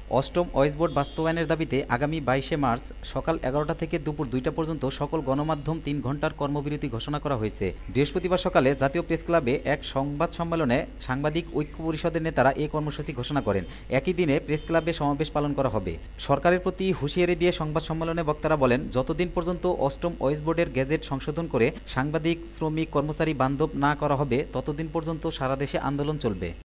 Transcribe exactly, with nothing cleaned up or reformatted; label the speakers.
Speaker 1: অষ্টম wedge board বাস্তবায়নের দাবিতে আগামী বাইশে মার্চ সকাল এগারোটা থেকে দুপুর দুইটা পর্যন্ত সকল গণমাধ্যম তিন ঘণ্টার কর্মবিরতি ঘোষণা করা হয়েছে। বৃহস্পতিবার সকালে জাতীয় প্রেসক্লাবে এক সংবাদ সম্মেলনে সাংবাদিক ঐক্য পরিষদের নেতারা এ কর্মসূচি ঘোষণা করেন। একই দিনে প্রেসক্লাবে সমাবেশ পালন করা হবে। সরকারের প্রতি হুঁশিয়ারি দিয়ে সংবাদ সম্মেলনে বক্তারা বলেন, যতদিন পর্যন্ত অষ্টম ওয়েজ বোর্ডের গেজেট সংশোধন করে সাংবাদিক, শ্রমিক, কর্মচারী বান্ধব না করা হবে ততদিন পর্যন্ত সারা দেশে আন্দোলন চলবে।